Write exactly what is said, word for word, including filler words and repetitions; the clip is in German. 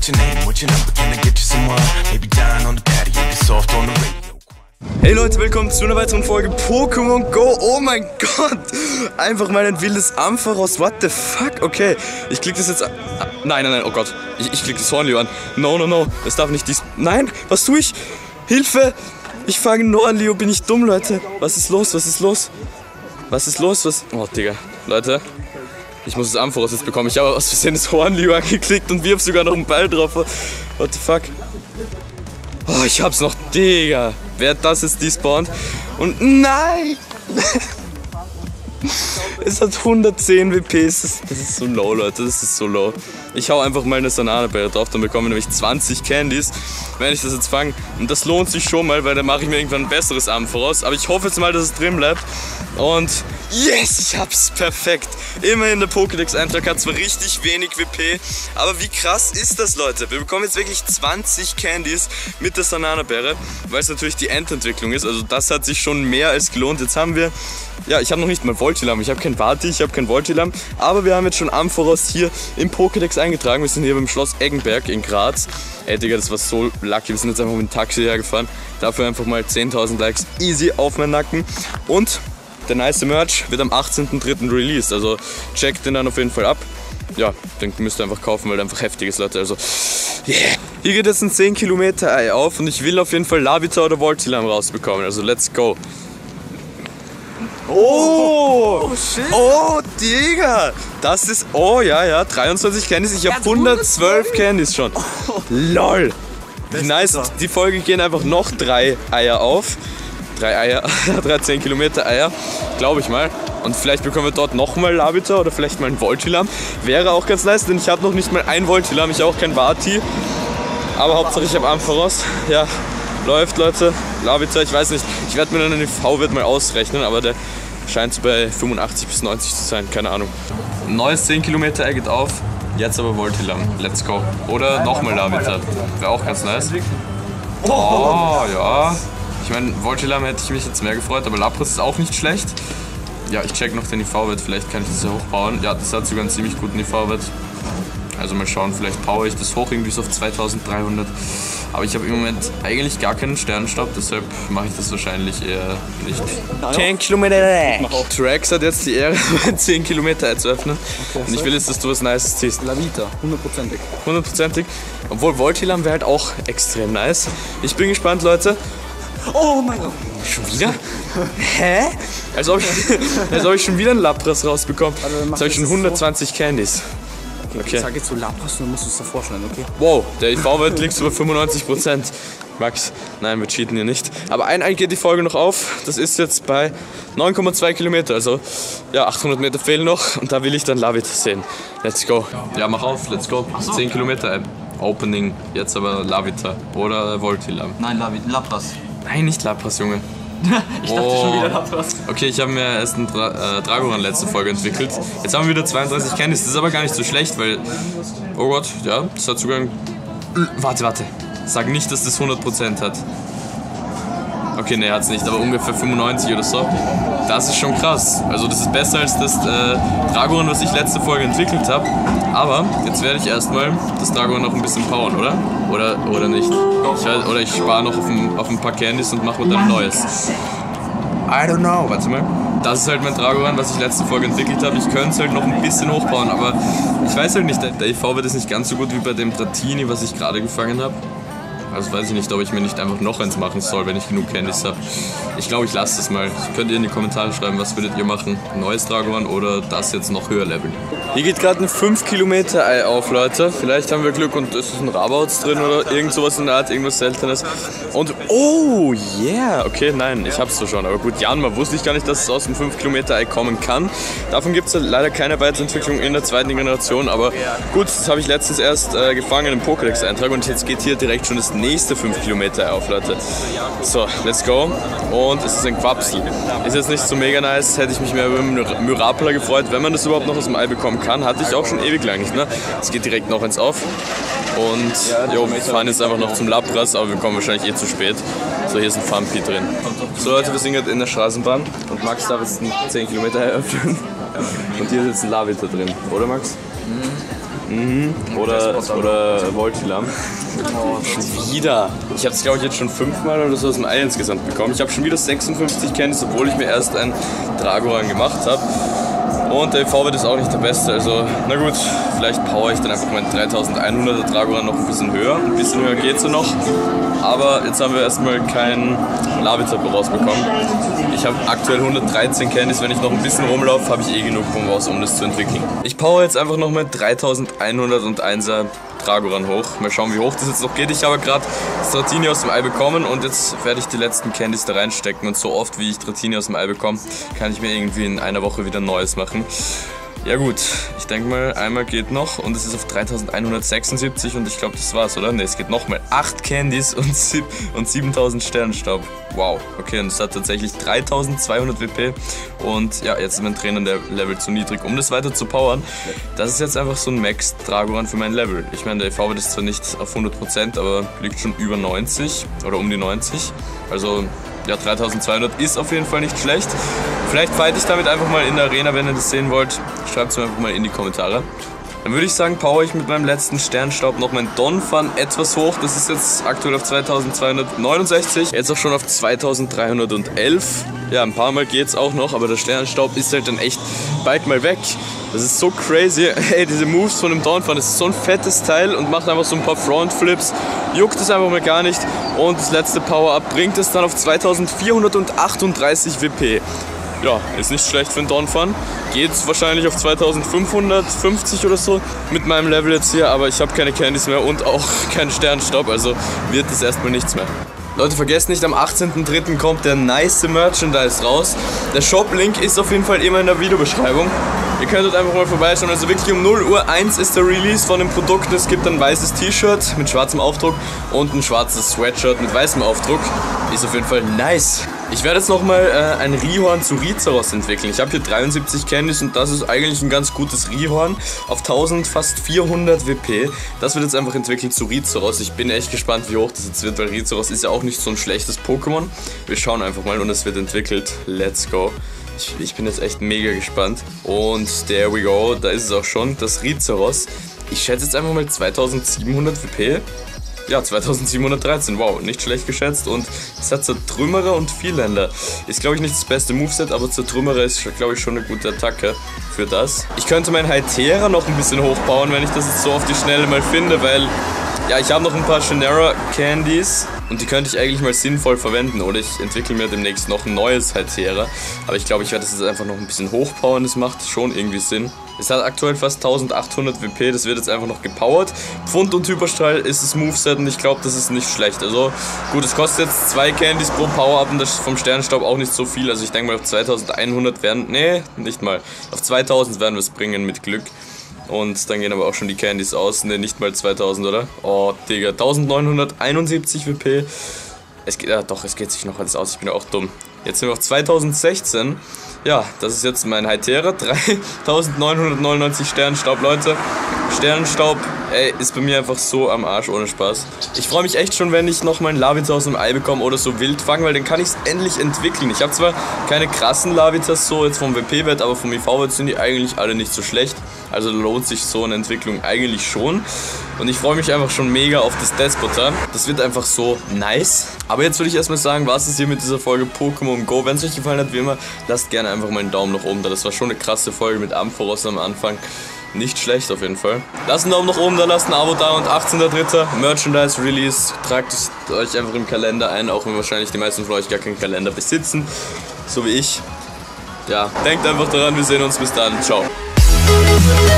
Hey Leute, willkommen zu einer weiteren Folge Pokémon Go. Oh mein Gott, einfach mal ein wildes Ampharos. What the fuck? Okay, ich klicke das jetzt an. Nein, nein, nein, oh Gott, ich, ich klicke das Hornlio an. No, no, no, das darf nicht dies... Nein, was tue ich? Hilfe! Ich fange ein Hornlio, bin ich dumm, Leute? Was ist los, was ist los? Was ist los, was... Oh, Digga, Leute, ich muss das Ampharos jetzt bekommen. Ich habe aus Versehen das Hornlio angeklickt und wirf sogar noch einen Ball drauf. What the fuck? Oh, ich hab's noch, Digga. Wer hat das jetzt despawnt? Und nein! Es hat hundertzehn W P. Das ist, das ist so low, Leute. Das ist so low. Ich hau einfach mal eine Sanana-Beere drauf, dann bekommen wir nämlich zwanzig Candies, wenn ich das jetzt fange. Und das lohnt sich schon mal, weil dann mache ich mir irgendwann ein besseres Ampharos. Aber ich hoffe jetzt mal, dass es drin bleibt. Und yes, ich hab's perfekt. Immerhin der Pokédex-Eintrag hat zwar richtig wenig W P, aber wie krass ist das, Leute? Wir bekommen jetzt wirklich zwanzig Candies mit der Sanana-Beere, weil es natürlich die Endentwicklung ist. Also das hat sich schon mehr als gelohnt. Jetzt haben wir, ja, ich habe noch nicht mal Voltilam, ich habe kein Vati, ich habe kein Voltilam, aber wir haben jetzt schon Ampharos hier im Pokédex eingetragen. Wir sind hier beim Schloss Eggenberg in Graz. Ey, Digga, das war so lucky. Wir sind jetzt einfach mit dem Taxi hergefahren. Dafür einfach mal zehntausend Likes easy auf meinen Nacken. Und der nice Merch wird am achtzehnten dritten released, also checkt den dann auf jeden Fall ab. Ja, den müsst ihr einfach kaufen, weil der einfach heftig ist, Leute, also yeah. Hier geht jetzt ein zehn Kilometer Ei auf und ich will auf jeden Fall Larvitar oder Voltilam rausbekommen, also let's go. Oh, oh, shit. Oh, Digga, das ist, oh ja, ja, dreiundzwanzig Candies, ich habe hundertzwölf Candies schon. Lol, wie nice, die Folge gehen einfach noch drei Eier auf. Drei Eier, dreizehn Kilometer Eier, glaube ich mal. Und vielleicht bekommen wir dort nochmal Larvitar oder vielleicht mal ein Voltilam. Wäre auch ganz nice, denn ich habe noch nicht mal ein Voltilam, ich habe auch kein Vati. Aber Hauptsache ich habe Ampharos. Ja, läuft, Leute. Larvitar, ich weiß nicht, ich werde mir dann den V-Wert mal ausrechnen, aber der scheint so bei fünfundachtzig bis neunzig zu sein, keine Ahnung. Ein neues zehn Kilometer Ei geht auf, jetzt aber Voltilam, let's go. Oder nochmal Larvitar, wäre auch ganz nice. Oh, ja. Ich meine, Voltilam hätte ich mich jetzt mehr gefreut, aber Lapras ist auch nicht schlecht. Ja, ich check noch den I V-Wert, vielleicht kann ich das ja hochbauen. Ja, das hat sogar einen ziemlich guten I V-Wert. Also mal schauen, vielleicht power ich das hoch irgendwie so auf zweitausenddreihundert. Aber ich habe im Moment eigentlich gar keinen Sternenstaub, deshalb mache ich das wahrscheinlich eher nicht. zehn Kilometer Trax hat jetzt die Ehre, zehn Kilometer Ei zu öffnen. Okay, und ich will jetzt, dass du was Nices ziehst. Larvitar, hundertprozentig. hundertprozentig. Obwohl Voltilam wäre halt auch extrem nice. Ich bin gespannt, Leute. Oh mein Gott. Schon wieder? Hä? Als ob ich, als ob ich schon wieder einen Lapras rausbekomme. Jetzt habe ich schon hundertzwanzig Candies. Okay, okay. Ich sage jetzt so Lapras und dann musst du es dir vorstellen, okay? Wow, der I V-Wert liegt über fünfundneunzig Prozent. Max, nein, wir cheaten hier nicht. Aber ein Ei geht die Folge noch auf. Das ist jetzt bei neun Komma zwei Kilometer. Also, ja, achthundert Meter fehlen noch. Und da will ich dann Larvitar sehen. Let's go. Ja, mach auf, let's go. zehn Kilometer Ei. Opening, jetzt aber Larvitar oder Voltilam. Nein, Larvitar, Lapras. Nein, nicht Lapras, Junge. Ich dachte oh. schon wieder Lapras. Okay, ich habe mir erst einen Dra äh, Dragoran letzte Folge entwickelt. Jetzt haben wir wieder zweiunddreißig Candies. Das ist aber gar nicht so schlecht, weil... Oh Gott, ja, das hat sogar ein... Warte, warte. Sag nicht, dass das hundert Prozent hat. Okay, ne, hat's nicht, aber ungefähr fünfundneunzig oder so. Das ist schon krass. Also das ist besser als das äh, Dragoran, was ich letzte Folge entwickelt habe. Aber jetzt werde ich erstmal das Dragoran noch ein bisschen powern, oder? Oder, oder nicht? Ich weiß, oder ich spare noch auf ein, auf ein paar Candies und mache dann ein neues. I don't know. Warte mal. Das ist halt mein Dragoran, was ich letzte Folge entwickelt habe. Ich könnte es halt noch ein bisschen hochbauen, aber ich weiß halt nicht, der I V-Wert ist nicht ganz so gut wie bei dem Dratini, was ich gerade gefangen habe. Also weiß ich nicht, ob ich mir nicht einfach noch eins machen soll, wenn ich genug Candies habe. Ich glaube, ich lasse das mal. Könnt ihr in die Kommentare schreiben, was würdet ihr machen? Neues Dragoran oder das jetzt noch höher leveln? Hier geht gerade ein fünf Kilometer Ei auf, Leute. Vielleicht haben wir Glück und es ist ein Rabauts drin oder irgend sowas in der Art, irgendwas Seltenes. Und, oh yeah, okay, nein, ich hab's so schon. Aber gut, Janma wusste ich gar nicht, dass es aus dem fünf Kilometer Ei kommen kann. Davon gibt es leider keine Weiterentwicklung in der zweiten Generation. Aber gut, das habe ich letztens erst äh, gefangen im Pokédex-Eintrag und jetzt geht hier direkt schon das nächste fünf Kilometer Ei auf, Leute. So, let's go. Und es ist ein Quapsel. Ist jetzt nicht so mega nice, hätte ich mich mehr über Myrapla gefreut, wenn man das überhaupt noch aus dem Ei bekommen kann. Hatte ich auch schon ewig lang nicht, ne? Es geht direkt noch eins auf. Und jo, wir fahren jetzt einfach noch zum Lapras, aber wir kommen wahrscheinlich eh zu spät. So, hier ist ein Fampi drin. So Leute, wir sind gerade in der Straßenbahn und Max darf jetzt einen zehn Kilometer Ei öffnen. Und hier ist jetzt ein Lavita drin, oder Max? Mhm. Mhm. Oder, oder Voltilam. Schon wieder. Ich habe es glaube ich jetzt schon fünfmal oder so aus dem Ei insgesamt bekommen. Ich habe schon wieder sechsundfünfzig Candies, obwohl ich mir erst einen Dragoran gemacht habe. Und der E V-Wert ist auch nicht der beste, also na gut, vielleicht power ich dann einfach meinen dreitausendeinhunderter Dragoran noch ein bisschen höher. Ein bisschen höher geht so noch. Aber jetzt haben wir erstmal keinen Lavita rausbekommen. Ich habe aktuell hundertdreizehn Candies, wenn ich noch ein bisschen rumlaufe, habe ich eh genug vom raus, um das zu entwickeln. Ich power jetzt einfach noch mit dreitausendeinhunderteiner Dragoran hoch. Mal schauen, wie hoch das jetzt noch geht. Ich habe gerade Dratini aus dem Ei bekommen und jetzt werde ich die letzten Candies da reinstecken. Und so oft, wie ich Dratini aus dem Ei bekomme, kann ich mir irgendwie in einer Woche wieder ein neues machen. Ja gut, ich denke mal, einmal geht noch und es ist auf dreitausendeinhundertsechsundsiebzig und ich glaube, das war's, oder? Ne, es geht nochmal. acht Candies und, und siebentausend Sternenstaub. Wow, okay, und es hat tatsächlich dreitausendzweihundert W P und ja, jetzt ist mein Trainer der Level zu niedrig, um das weiter zu powern. Das ist jetzt einfach so ein Max-Dragoran für mein Level. Ich meine, der E V-Wert ist zwar nicht auf hundert Prozent, aber liegt schon über neunzig oder um die neunzig. Also ja, dreitausendzweihundert ist auf jeden Fall nicht schlecht. Vielleicht fight ich damit einfach mal in der Arena, wenn ihr das sehen wollt. Schreibt es mir einfach mal in die Kommentare. Dann würde ich sagen, power ich mit meinem letzten Sternstaub noch mein Donphan etwas hoch. Das ist jetzt aktuell auf zweitausendzweihundertneunundsechzig. Jetzt auch schon auf zweitausenddreihundertelf. Ja, ein paar Mal geht's auch noch, aber der Sternstaub ist halt dann echt bald mal weg. Das ist so crazy. Hey, diese Moves von dem Donphan, das ist so ein fettes Teil und macht einfach so ein paar Frontflips. Juckt es einfach mal gar nicht. Und das letzte Power-Up bringt es dann auf zweitausendvierhundertachtunddreißig W P. Ja, ist nicht schlecht für einen Donphan. Geht wahrscheinlich auf zweitausendfünfhundertfünfzig oder so mit meinem Level jetzt hier, aber ich habe keine Candies mehr und auch keinen Sternstaub, also wird das erstmal nichts mehr. Leute, vergesst nicht, am achtzehnten dritten kommt der nice Merchandise raus. Der Shop-Link ist auf jeden Fall immer in der Videobeschreibung. Ihr könnt dort einfach mal vorbeischauen. Also wirklich um null Uhr eins ist der Release von dem Produkt. Es gibt ein weißes T-Shirt mit schwarzem Aufdruck und ein schwarzes Sweatshirt mit weißem Aufdruck. Ist auf jeden Fall nice. Ich werde jetzt nochmal äh, ein Rhyhorn zu Rizeros entwickeln. Ich habe hier dreiundsiebzig Candies und das ist eigentlich ein ganz gutes Rhyhorn auf tausend, fast vierhundert W P. Das wird jetzt einfach entwickelt zu Rizeros. Ich bin echt gespannt, wie hoch das jetzt wird, weil Rizeros ist ja auch nicht so ein schlechtes Pokémon. Wir schauen einfach mal und es wird entwickelt. Let's go. Ich, ich bin jetzt echt mega gespannt. Und there we go, da ist es auch schon, das Rizeros. Ich schätze jetzt einfach mal zweitausendsiebenhundert W P. Ja, zweitausendsiebenhundertdreizehn, wow, nicht schlecht geschätzt und es hat Zertrümmerer und Vielländer. Ist glaube ich nicht das beste Moveset, aber Zertrümmerer ist glaube ich schon eine gute Attacke für das. Ich könnte meinen Hytera noch ein bisschen hochbauen, wenn ich das jetzt so auf die Schnelle mal finde, weil ja, ich habe noch ein paar Genera Candies und die könnte ich eigentlich mal sinnvoll verwenden oder ich entwickle mir demnächst noch ein neues Hytera. Aber ich glaube, ich werde das jetzt einfach noch ein bisschen hochpowern, das macht schon irgendwie Sinn. Es hat aktuell fast eintausendachthundert W P, das wird jetzt einfach noch gepowert. Pfund und Hyperstrahl ist das Moveset und ich glaube, das ist nicht schlecht. Also gut, es kostet jetzt zwei Candies pro Power-Up und das ist vom Sternstaub auch nicht so viel. Also ich denke mal auf zweitausendeinhundert werden, nee, nicht mal. Auf zweitausend werden wir es bringen mit Glück. Und dann gehen aber auch schon die Candies aus, ne, nicht mal zweitausend, oder? Oh, Digga, eintausendneunhunderteinundsiebzig W P. Es geht, ja doch, es geht sich noch alles aus, ich bin ja auch dumm. Jetzt sind wir auf zweitausendsechzehn. Ja, das ist jetzt mein Hytera, dreitausendneunhundertneunundneunzig Sternenstaub, Leute. Sternenstaub, ey, ist bei mir einfach so am Arsch, ohne Spaß. Ich freue mich echt schon, wenn ich noch meinen Lavita aus dem Ei bekomme oder so Wildfang, weil dann kann ich es endlich entwickeln. Ich habe zwar keine krassen Lavitas so jetzt vom W P-Wert, aber vom I V-Wert sind die eigentlich alle nicht so schlecht. Also lohnt sich so eine Entwicklung eigentlich schon. Und ich freue mich einfach schon mega auf das Despota. Das wird einfach so nice. Aber jetzt würde ich erstmal sagen, was ist hier mit dieser Folge Pokémon Go. Wenn es euch gefallen hat, wie immer, lasst gerne einfach mal einen Daumen nach oben da. Das war schon eine krasse Folge mit Ampharos am Anfang. Nicht schlecht auf jeden Fall. Lasst einen Daumen nach oben da, lasst ein Abo da und achtzehnter dritter Merchandise Release. Tragt es euch einfach im Kalender ein, auch wenn wahrscheinlich die meisten von euch gar keinen Kalender besitzen. So wie ich. Ja, denkt einfach daran, wir sehen uns bis dann. Ciao. We'll be right back.